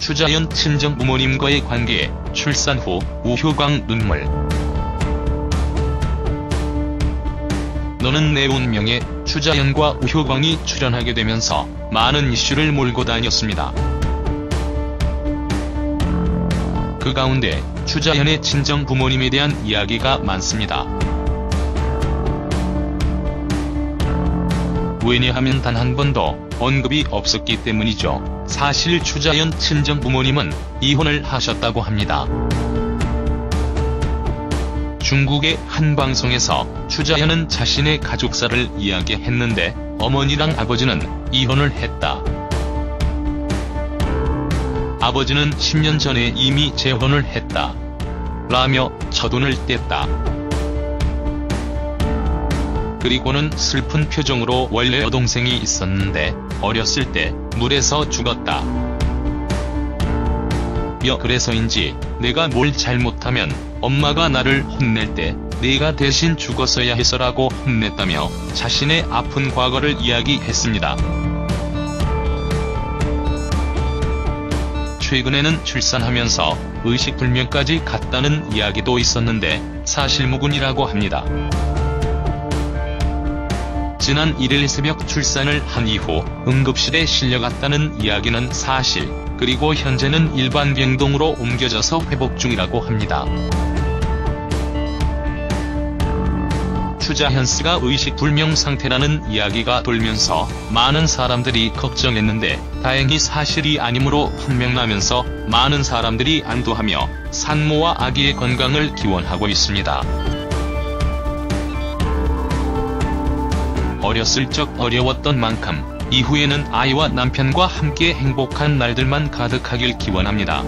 추자연 친정 부모님과의 관계, 출산 후 우효광 눈물. 너는 내 운명에 추자연과 우효광이 출연하게 되면서 많은 이슈를 몰고 다녔습니다. 그 가운데 추자연의 친정 부모님에 대한 이야기가 많습니다. 왜냐하면 단 한 번도 언급이 없었기 때문이죠. 사실 추자연 친정 부모님은 이혼을 하셨다고 합니다. 중국의 한 방송에서 추자연은 자신의 가족사를 이야기했는데 어머니랑 아버지는 이혼을 했다. 아버지는 10년 전에 이미 재혼을 했다. 라며 저돈을 뗐다. 그리고는 슬픈 표정으로 원래 여동생이 있었는데 어렸을 때 물에서 죽었다. 그래서인지 내가 뭘 잘못하면 엄마가 나를 혼낼 때 내가 대신 죽었어야 해서라고 혼냈다며 자신의 아픈 과거를 이야기했습니다. 최근에는 출산하면서 의식불명까지 갔다는 이야기도 있었는데 사실무근이라고 합니다. 지난 1일 새벽 출산을 한 이후 응급실에 실려갔다는 이야기는 사실, 그리고 현재는 일반 병동으로 옮겨져서 회복 중이라고 합니다. 추자연 씨가 의식불명 상태라는 이야기가 돌면서 많은 사람들이 걱정했는데 다행히 사실이 아니므로 판명나면서 많은 사람들이 안도하며 산모와 아기의 건강을 기원하고 있습니다. 어렸을 적 어려웠던 만큼 이후에는 아이와 남편과 함께 행복한 날들만 가득하길 기원합니다.